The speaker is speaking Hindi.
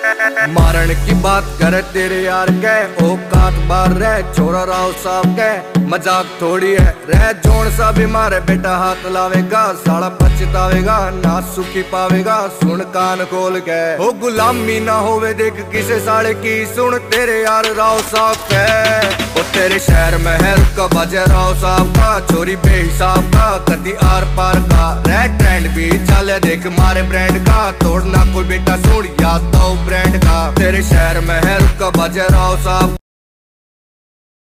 मारण की बात करे तेरे यार के औकात बार रह छोरा राव साहब के मजाक थोड़ी है रह जोन सा भी मारे बेटा हाथ लावेगा साला पछतावेगा ना सुखी पावेगा सुन कान खोल के हो गुलामी ना होवे देख किसे साले की सुन तेरे यार राव साहब के ओ तेरे शहर महल का बजे राव साहब का चोरी बेहिसाब का कदी आर पार का रेड ट्रेंड भी चले देख मारे ब्रांड का तोड़ना कोई बेटा सुन याद तो ब्रांड का तेरे शहर महल का बजे राव साहब